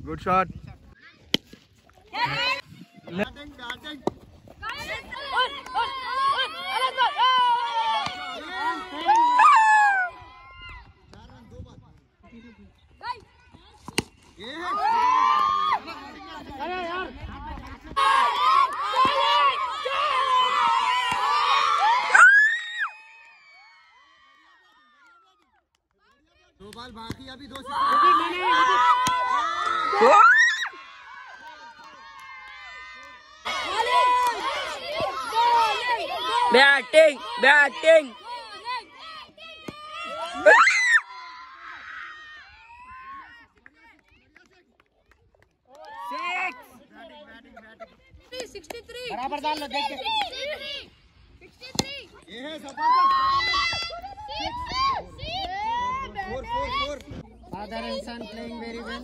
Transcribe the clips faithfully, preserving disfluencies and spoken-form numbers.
Good shot. दो बाल बाकी अभी दो बैटिंग बैटिंग बराबर डाल लो देख के ये है four four four father and son playing very well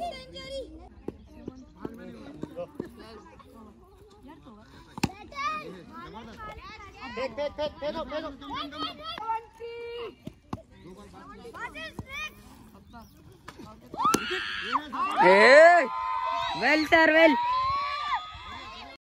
देख देख देख fellow fellow a well sir well